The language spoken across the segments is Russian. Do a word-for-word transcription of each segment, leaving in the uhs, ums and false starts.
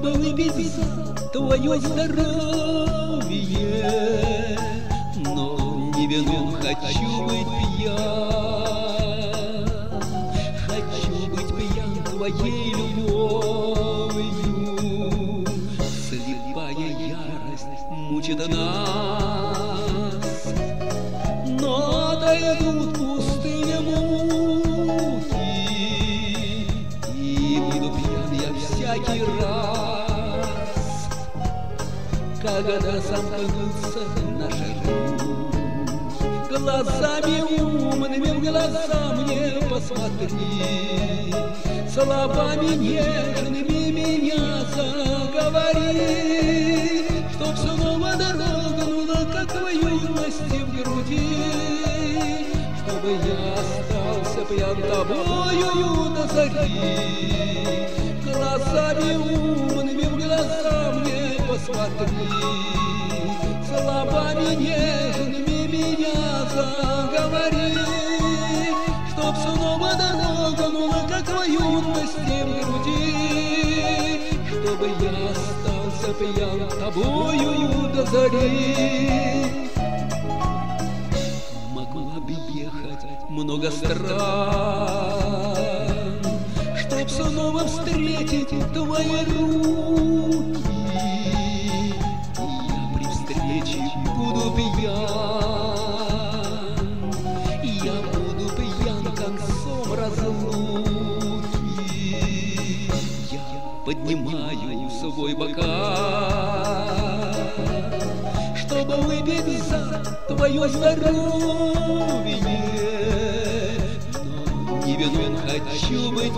чтобы выпить за твое здоровье. Но не вином хочу быть пьян, хочу быть пьян твоей любовью. Слепая ярость мучит нас, но отойдут пустые муки, и буду пьян я всякий раз, когда сомкнутся наши руки. Глазами умными в глаза мне посмотри, словами нежными меня заговори, чтоб снова дрогнула, как в юности в груди, чтобы я остался пьян тобою до зари. Глазами умными в глаза мне посмотри, словами нежными меня заговори, чтоб снова дрогнула, как в юности в груди, чтобы я остался пьян тобою до зари. Могла бы ехать много стран, чтоб снова встретить твои руки. Я при встрече буду пьян, я буду пьян, как сом разлуки. Я поднимаю свой бокал, чтобы выпить за твое здоровье. Но не вином хочу быть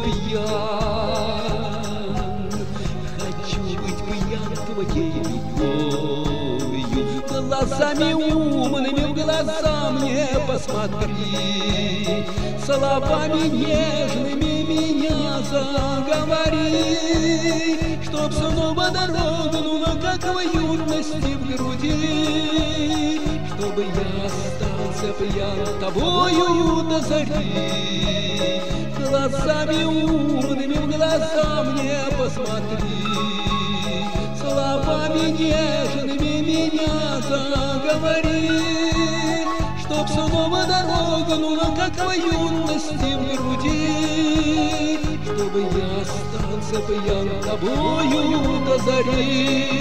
пьян, хочу быть пьян твоей любовью. Глазами умными в глаза мне посмотри, словами нежными меня заговори, чтоб снова дрогнула, как в юности в груди, чтобы я остался пьян тобою до зари. Глазами умными в глаза мне посмотри, словами нежными меня заговори, чтоб снова дрогнула, как в юности в груди, чтобы я остался пьян тобою до зари.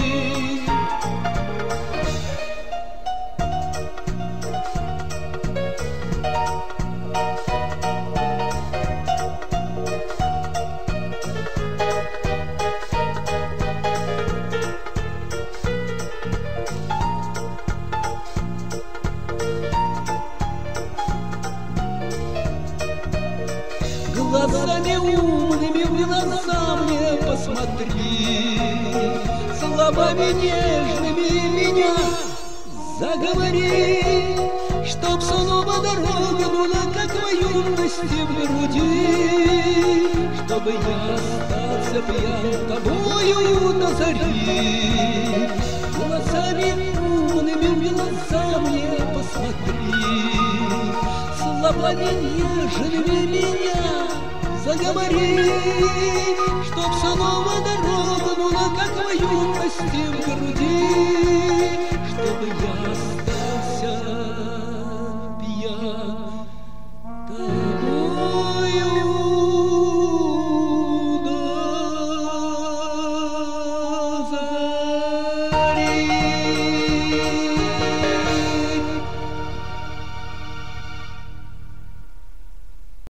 Глазами умными в глаза мне посмотри, словами нежными меня заговори, чтоб снова дрогнула, как в юности в груди, чтобы я остался пьян тобою до зари. Глазами умными в глаза мне посмотри, словами нежными меня заговори, чтоб снова дрогнула, как в юности в груди,